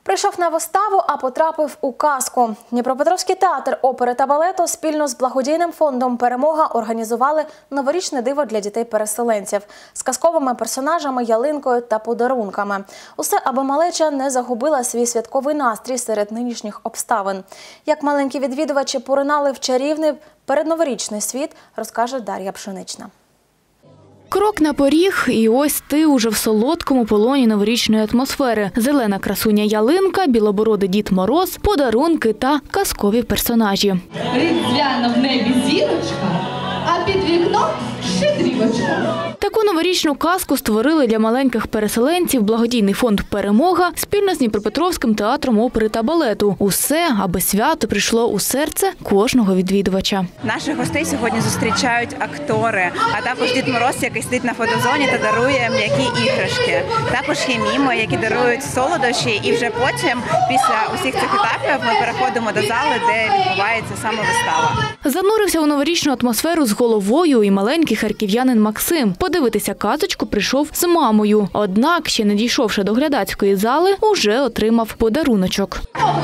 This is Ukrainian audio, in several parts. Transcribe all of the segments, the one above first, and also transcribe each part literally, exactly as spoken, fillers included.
Прийшов на виставу, а потрапив у казку. Дніпропетровський театр опери та балету спільно з благодійним фондом «Перемога» організували новорічне диво для дітей-переселенців з казковими персонажами, ялинкою та подарунками. Усе, аби малеча не загубила свій святковий настрій серед нинішніх обставин. Як маленькі відвідувачі поринали в чарівний передноворічний світ, розкаже Дар'я Пшенична. Крок на поріг, і ось ти уже в солодкому полоні новорічної атмосфери. Зелена красуня ялинка, білобородий Дід Мороз, подарунки та казкові персонажі. Різдвяна в небі зірочка, а під вікном щедрівочка. Таку новорічну казку створили для маленьких переселенців благодійний фонд «Перемога» спільно з Дніпропетровським театром опери та балету. Усе, аби свято прийшло у серце кожного відвідувача. Наших гостей сьогодні зустрічають актори, а також Дід Мороз, який сидить на фотозоні та дарує м'які іграшки. Також є міми, які дарують солодощі, і вже потім, після усіх цих етапів, ми переходимо до зали, де відбувається саме вистава. Занурився у новорічну атмосферу з головою і маленький харків'янин Максим. Подивитися казочку прийшов з мамою. Однак, ще не дійшовши до глядацької зали, уже отримав подаруночок.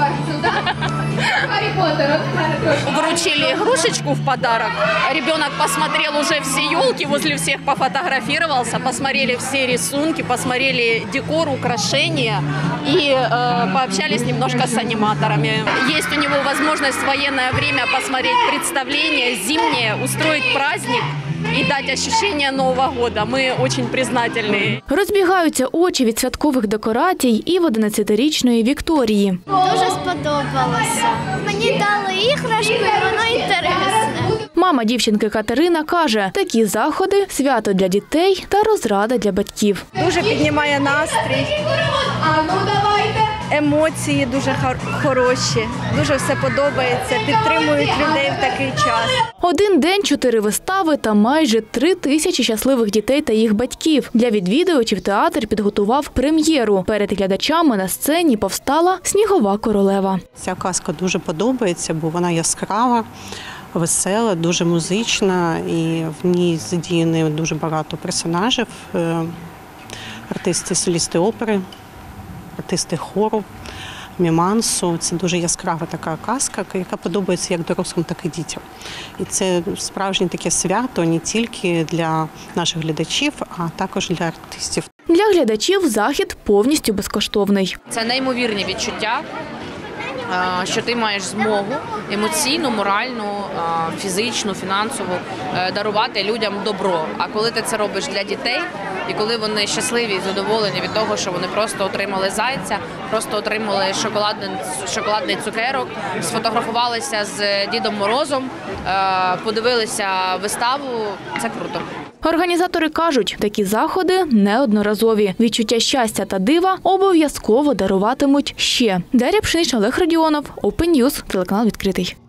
Вручили игрушечку в подарок. Ребенок посмотрел уже все елки, возле всех пофотографировался, посмотрели все рисунки, посмотрели декор, украшения и э, пообщались немножко с аниматорами. Есть у него возможность в военное время посмотреть представление зимнее, устроить праздник і дати відчуття Нового року. Ми дуже признательні. Розбігаються очі від святкових декорацій і в одинадцятирічної Вікторії. Дуже сподобалося. Мені дали іграшку, і воно інтересне. Мама дівчинки Катерина каже, такі заходи – свято для дітей та розрада для батьків. Дуже піднімає настрій, емоції дуже хороші, дуже все подобається, підтримують людей в такий час. Один день, чотири вистави та майже три тисячі щасливих дітей та їх батьків. Для відвідувачів театр підготував прем'єру. Перед глядачами на сцені повстала «Снігова королева». Ця казка дуже подобається, бо вона яскрава, весела, дуже музична, і в ній задіяні дуже багато персонажів, артисти, солісти опери, артисти хору, мімансу. Це дуже яскрава така казка, яка подобається як дорослим, так і дітям. І це справжнє таке свято не тільки для наших глядачів, а також для артистів. Для глядачів захід повністю безкоштовний. Це неймовірні відчуття, що ти маєш змогу емоційну, моральну, фізичну, фінансову дарувати людям добро. А коли ти це робиш для дітей, і коли вони щасливі і задоволені від того, що вони просто отримали зайця, просто отримали шоколадний, шоколадний цукерок, сфотографувалися з Дідом Морозом, подивилися виставу, це круто. Організатори кажуть, такі заходи неодноразові. Відчуття щастя та дива обов'язково даруватимуть ще. Дар'я Пшенична, Олег Радіонов, Open News, телеканал «Відкритий».